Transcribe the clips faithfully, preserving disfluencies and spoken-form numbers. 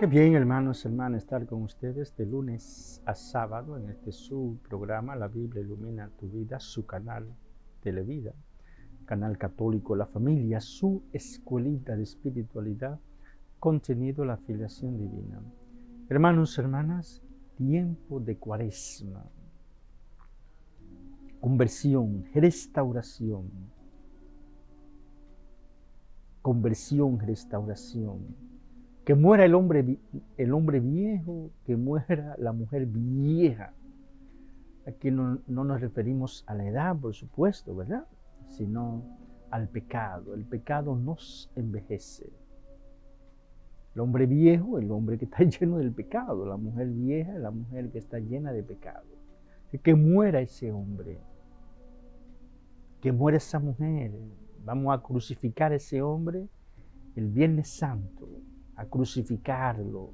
Bien, hermanos, hermanas, estar con ustedes de lunes a sábado en este su programa, La Biblia Ilumina Tu Vida, su canal Televida, canal católico La Familia, su escuelita de espiritualidad, contenido la filiación divina. Hermanos, hermanas, tiempo de Cuaresma, conversión, restauración, conversión, restauración. Que muera el hombre, el hombre viejo, que muera la mujer vieja. Aquí no, no nos referimos a la edad, por supuesto, ¿verdad? Sino al pecado. El pecado nos envejece. El hombre viejo, el hombre que está lleno del pecado. La mujer vieja, la mujer que está llena de pecado. Que muera ese hombre. Que muera esa mujer. Vamos a crucificar a ese hombre el Viernes Santo. A crucificarlo.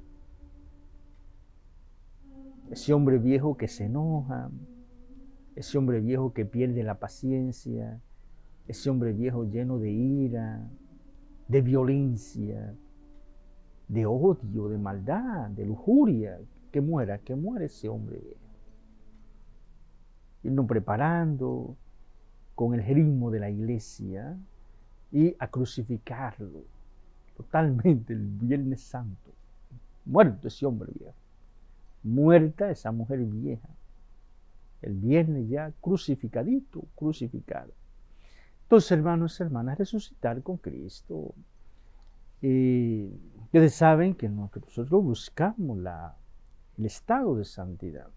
Ese hombre viejo que se enoja, ese hombre viejo que pierde la paciencia, ese hombre viejo lleno de ira, de violencia, de odio, de maldad, de lujuria, que muera, que muera ese hombre viejo. Irnos preparando con el ritmo de la iglesia y a crucificarlo. Totalmente el Viernes Santo. Muerto ese hombre viejo. Muerta esa mujer vieja. El viernes ya crucificadito, crucificado. Entonces, hermanos y hermanas, resucitar con Cristo. Eh, ustedes saben que nosotros buscamos la, el estado de santidad.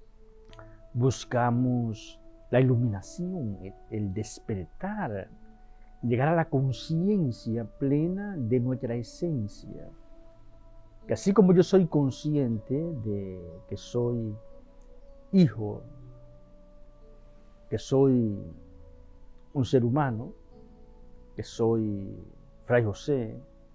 Buscamos la iluminación, el, el despertar, llegar a la conciencia plena de nuestra esencia. Que así como yo soy consciente de que soy hijo, que soy un ser humano, que soy Fray José,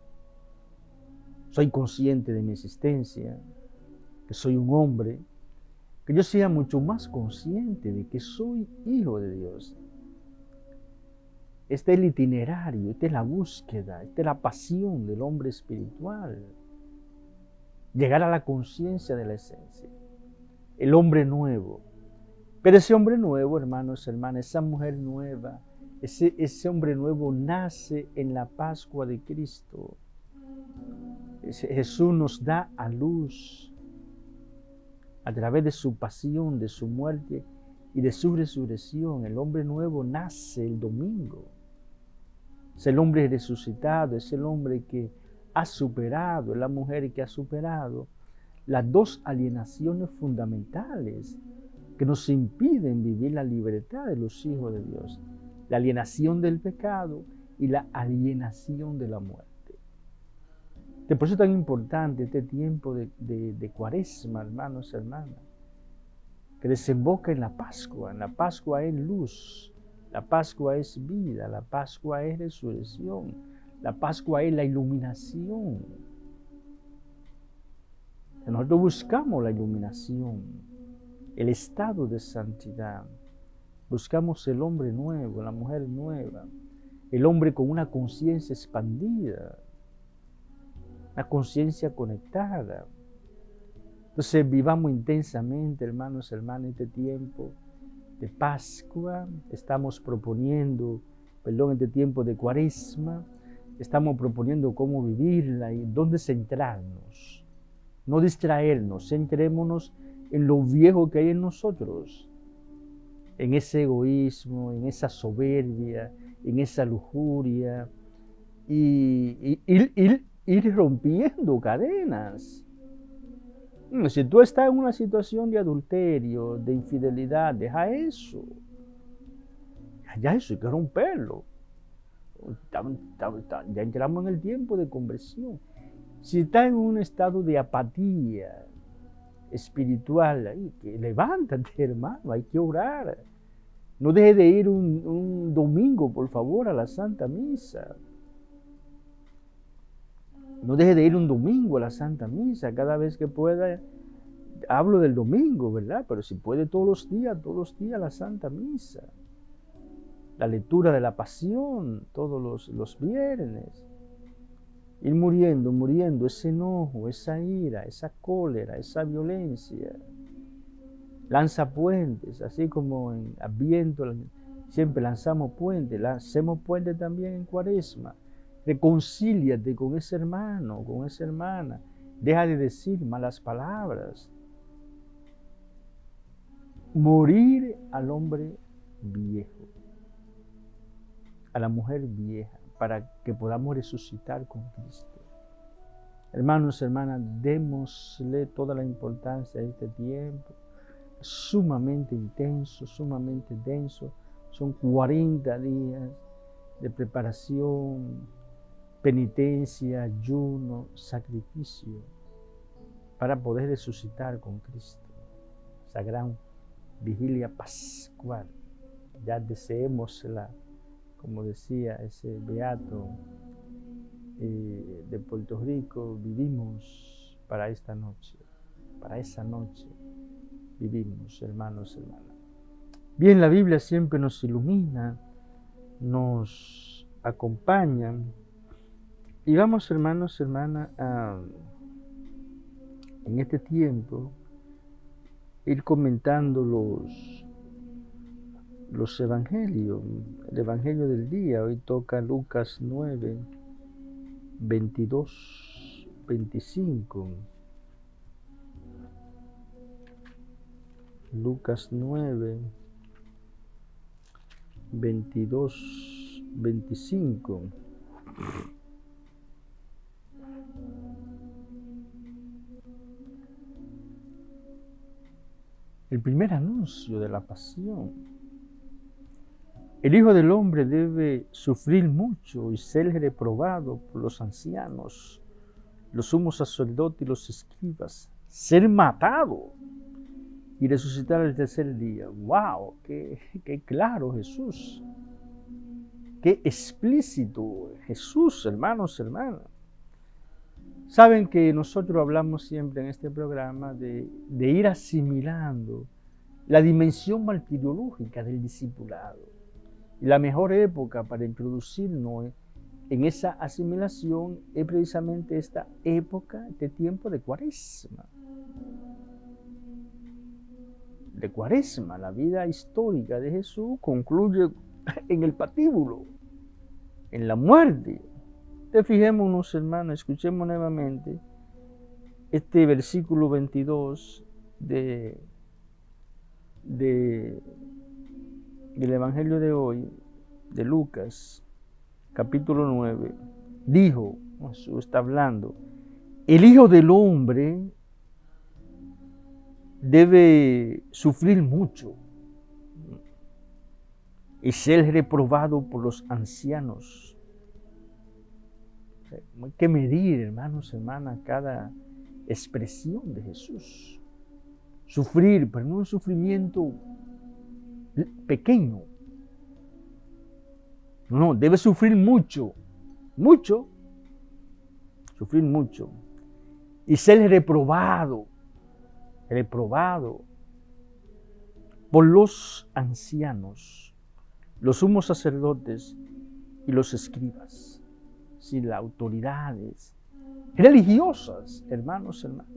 soy consciente de mi existencia, que soy un hombre, que yo sea mucho más consciente de que soy hijo de Dios. Este es el itinerario, esta es la búsqueda, esta es la pasión del hombre espiritual. Llegar a la conciencia de la esencia. El hombre nuevo. Pero ese hombre nuevo, hermanos, hermanas, esa mujer nueva, ese, ese hombre nuevo nace en la Pascua de Cristo. Ese Jesús nos da a luz a través de su pasión, de su muerte y de su resurrección. El hombre nuevo nace el domingo. Es el hombre resucitado, es el hombre que ha superado, es la mujer que ha superado las dos alienaciones fundamentales que nos impiden vivir la libertad de los hijos de Dios. La alienación del pecado y la alienación de la muerte. Por eso es tan importante este tiempo de, de, de Cuaresma, hermanos y hermanas, que desemboca en la Pascua. En la Pascua es luz. La Pascua es vida, la Pascua es resurrección, la Pascua es la iluminación. Nosotros buscamos la iluminación, el estado de santidad. Buscamos el hombre nuevo, la mujer nueva, el hombre con una conciencia expandida, una conciencia conectada. Entonces vivamos intensamente, hermanos y hermanas, este tiempo de Pascua. Estamos proponiendo, perdón, este tiempo de Cuaresma, estamos proponiendo cómo vivirla y dónde centrarnos, no distraernos, centrémonos en lo viejo que hay en nosotros, en ese egoísmo, en esa soberbia, en esa lujuria, y, y ir, ir, ir rompiendo cadenas. Si tú estás en una situación de adulterio, de infidelidad, deja eso. Ya eso hay que romperlo. Ya entramos en el tiempo de conversión. Si estás en un estado de apatía espiritual, ay, que levántate, hermano, hay que orar. No deje de ir un, un domingo, por favor, a la Santa Misa. No deje de ir un domingo a la Santa Misa, cada vez que pueda. Hablo del domingo, ¿verdad? Pero si puede todos los días, todos los días la Santa Misa. La lectura de la Pasión, todos los, los viernes. Ir muriendo, muriendo, ese enojo, esa ira, esa cólera, esa violencia. Lanza puentes, así como en Adviento siempre lanzamos puentes, lancemos puentes también en Cuaresma. Reconcíliate con ese hermano, con esa hermana. Deja de decir malas palabras. Morir al hombre viejo, a la mujer vieja, para que podamos resucitar con Cristo. Hermanos, hermanas, démosle toda la importancia a este tiempo, sumamente intenso, sumamente denso. Son cuarenta días de preparación, penitencia, ayuno, sacrificio, para poder resucitar con Cristo. Esa gran vigilia pascual. Ya deseémosla, como decía ese beato eh, de Puerto Rico, vivimos para esta noche, para esa noche vivimos, hermanos, hermanas. Bien, la Biblia siempre nos ilumina, nos acompaña, y vamos, hermanos, hermanas, a, en este tiempo, ir comentando los, los evangelios, el evangelio del día. Hoy toca Lucas nueve, veintidós, veinticinco. Lucas nueve, veintidós, veinticinco. El primer anuncio de la pasión. El Hijo del Hombre debe sufrir mucho y ser reprobado por los ancianos, los sumos sacerdotes y los escribas, ser matado y resucitar el tercer día. ¡Wow! ¡Qué, qué claro Jesús! ¡Qué explícito Jesús, hermanos, hermanas! Saben que nosotros hablamos siempre en este programa de, de ir asimilando la dimensión martiriológica del discipulado. Y la mejor época para introducirnos en esa asimilación es precisamente esta época, este tiempo de Cuaresma. De Cuaresma, la vida histórica de Jesús concluye en el patíbulo, en la muerte. Fijémonos, hermanos, escuchemos nuevamente este versículo veintidós de, de, del Evangelio de hoy, de Lucas, capítulo nueve. Dijo, Jesús está hablando, el Hijo del Hombre debe sufrir mucho y ser reprobado por los ancianos. Hay que medir, hermanos, hermanas, cada expresión de Jesús. Sufrir, pero no un sufrimiento pequeño. No, debe sufrir mucho, mucho, sufrir mucho. Y ser reprobado, reprobado por los ancianos, los sumos sacerdotes y los escribas. Sí, las autoridades religiosas, hermanos, hermanas.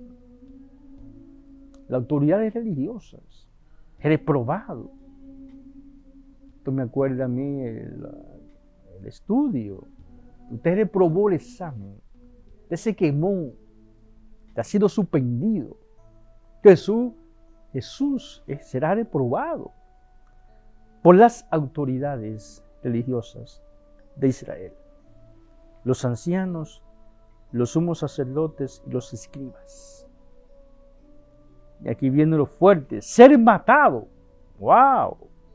Las autoridades religiosas, reprobado. Esto me acuerda a mí el, el estudio. Usted reprobó el examen, usted se quemó, usted ha sido suspendido. Jesús, Jesús será reprobado por las autoridades religiosas de Israel. Los ancianos, los sumos sacerdotes y los escribas. Y aquí viene lo fuerte, ser matado. ¡Wow!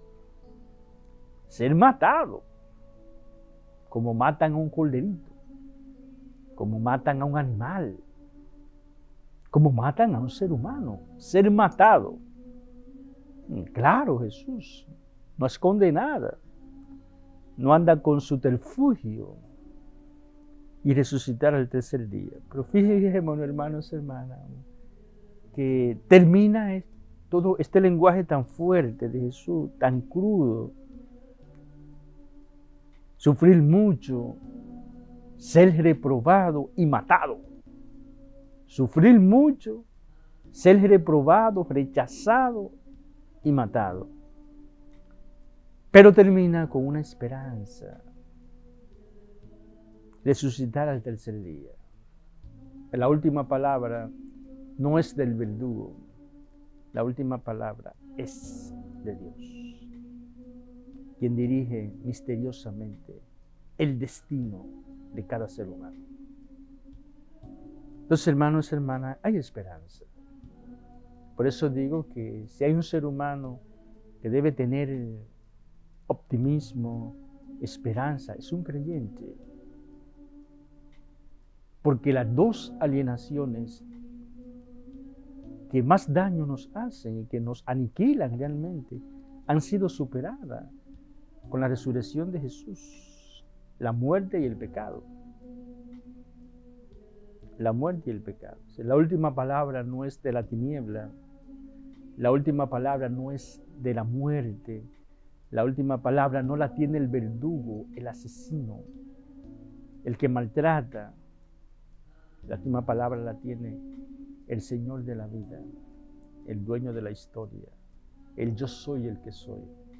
Ser matado. Como matan a un corderito, como matan a un animal, como matan a un ser humano. Ser matado. Claro, Jesús no esconde nada, no anda con subterfugio. Y resucitar al tercer día. Pero fíjense, hermanos, hermanas, que termina todo este lenguaje tan fuerte de Jesús, tan crudo. Sufrir mucho, ser reprobado y matado. Sufrir mucho, ser reprobado, rechazado y matado. Pero termina con una esperanza: resucitar al tercer día. La última palabra no es del verdugo, la última palabra es de Dios, quien dirige misteriosamente el destino de cada ser humano. Entonces, hermanos y hermanas, hay esperanza. Por eso digo que si hay un ser humano que debe tener optimismo, esperanza, es un creyente. Porque las dos alienaciones que más daño nos hacen y que nos aniquilan realmente han sido superadas con la resurrección de Jesús: la muerte y el pecado. La muerte y el pecado. La última palabra no es de la tiniebla, la última palabra no es de la muerte, la última palabra no la tiene el verdugo, el asesino, el que maltrata. La última palabra la tiene el Señor de la vida, el dueño de la historia, el yo soy el que soy.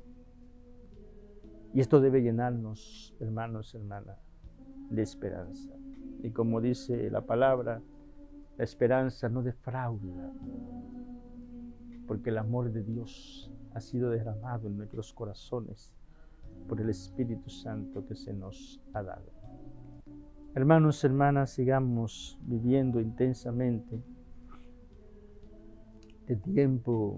Y esto debe llenarnos, hermanos y hermanas, de esperanza. Y como dice la palabra, la esperanza no defrauda, porque el amor de Dios ha sido derramado en nuestros corazones por el Espíritu Santo que se nos ha dado. Hermanos y hermanas, sigamos viviendo intensamente este tiempo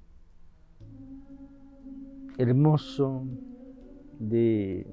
hermoso de,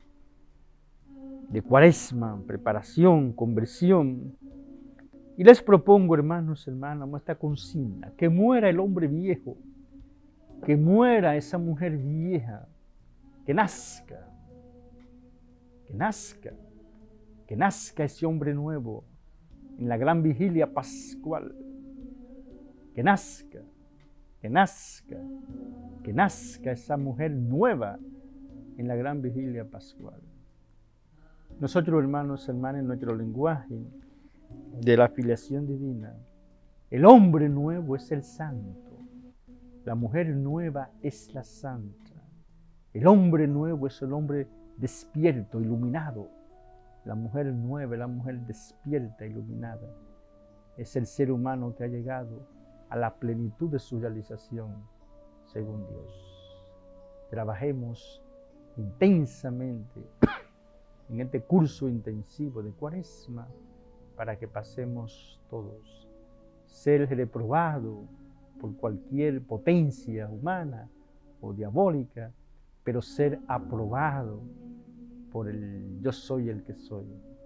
de Cuaresma, preparación, conversión. Y les propongo, hermanos y hermanas, esta consigna: que muera el hombre viejo, que muera esa mujer vieja, que nazca, que nazca, que nazca ese hombre nuevo en la gran vigilia pascual, que nazca, que nazca, que nazca esa mujer nueva en la gran vigilia pascual. Nosotros, hermanos y hermanas, en nuestro lenguaje de la filiación divina, el hombre nuevo es el santo, la mujer nueva es la santa. El hombre nuevo es el hombre despierto, iluminado. La mujer nueva, la mujer despierta, iluminada, es el ser humano que ha llegado a la plenitud de su realización según Dios. Trabajemos intensamente en este curso intensivo de Cuaresma para que pasemos todos. Ser reprobado por cualquier potencia humana o diabólica, pero ser aprobado por el yo soy el que soy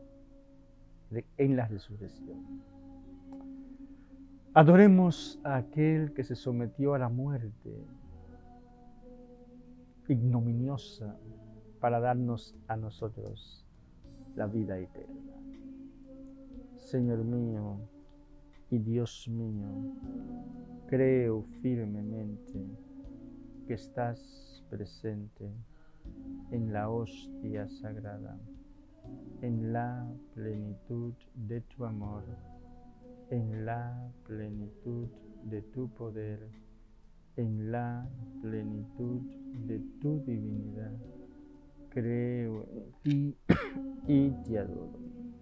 en la resurrección. Adoremos a aquel que se sometió a la muerte ignominiosa para darnos a nosotros la vida eterna. Señor mío y Dios mío, creo firmemente que estás presente en la hostia sagrada, en la plenitud de tu amor, en la plenitud de tu poder, en la plenitud de tu divinidad. Creo en ti y te adoro.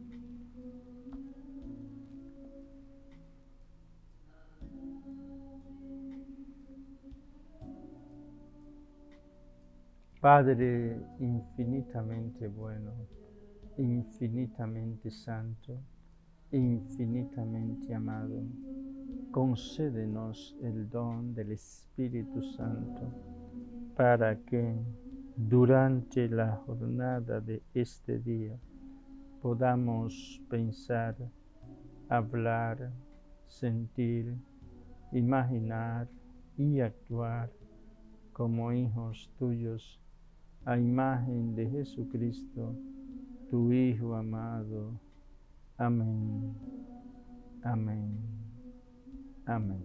Padre infinitamente bueno, infinitamente santo, infinitamente amado, concédenos el don del Espíritu Santo para que durante la jornada de este día podamos pensar, hablar, sentir, imaginar y actuar como hijos tuyos, a imagen de Jesucristo, tu Hijo amado. Amén, amén, amén.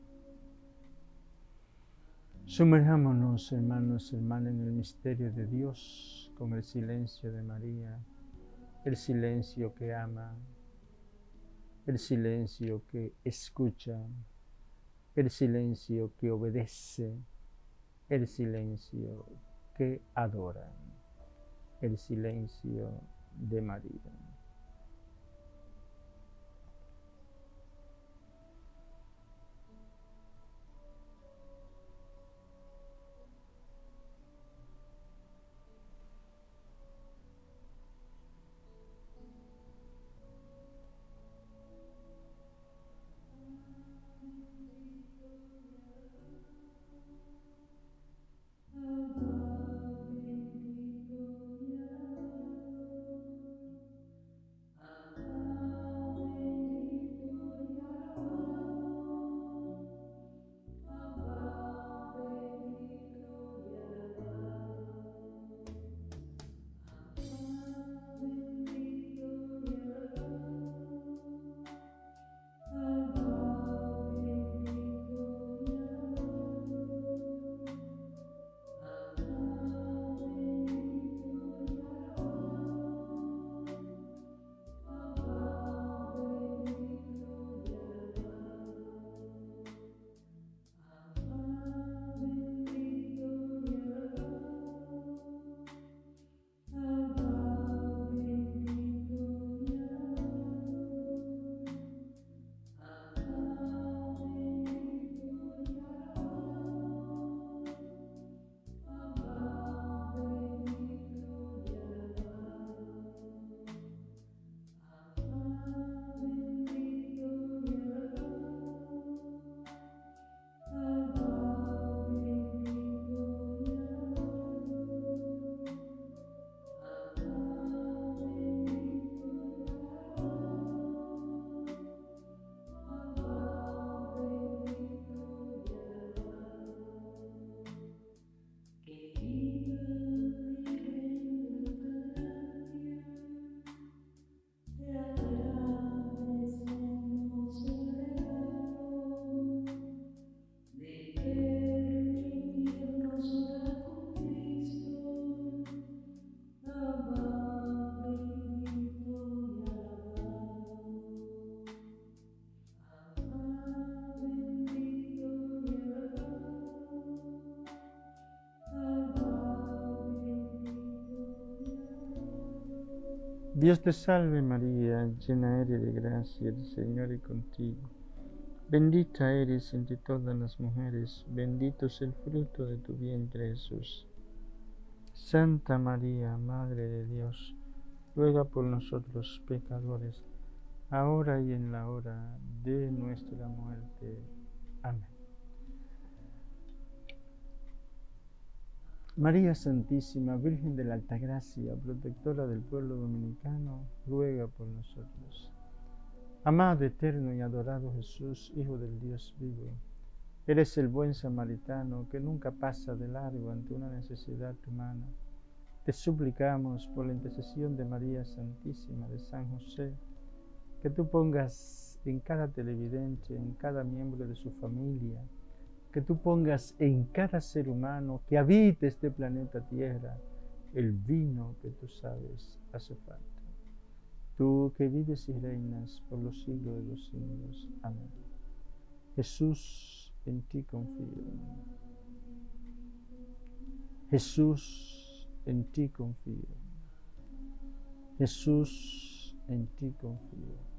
Sumerjámonos, hermanos y hermanas, en el misterio de Dios con el silencio de María. el silencio que ama, el silencio que escucha, el silencio que obedece, el silencio que adora, el silencio de María. Dios te salve María, llena eres de gracia, el Señor es contigo. Bendita eres entre todas las mujeres, bendito es el fruto de tu vientre Jesús. Santa María, Madre de Dios, ruega por nosotros pecadores, ahora y en la hora de nuestra muerte. Amén. María Santísima, Virgen de la Altagracia, protectora del pueblo dominicano, ruega por nosotros. Amado, eterno y adorado Jesús, Hijo del Dios vivo, eres el buen samaritano que nunca pasa de largo ante una necesidad humana. Te suplicamos por la intercesión de María Santísima, de San José, que tú pongas en cada televidente, en cada miembro de su familia, que tú pongas en cada ser humano que habite este planeta Tierra el vino que tú sabes hace falta. Tú que vives y reinas por los siglos de los siglos. Amén. Jesús, en ti confío. Jesús, en ti confío. Jesús, en ti confío.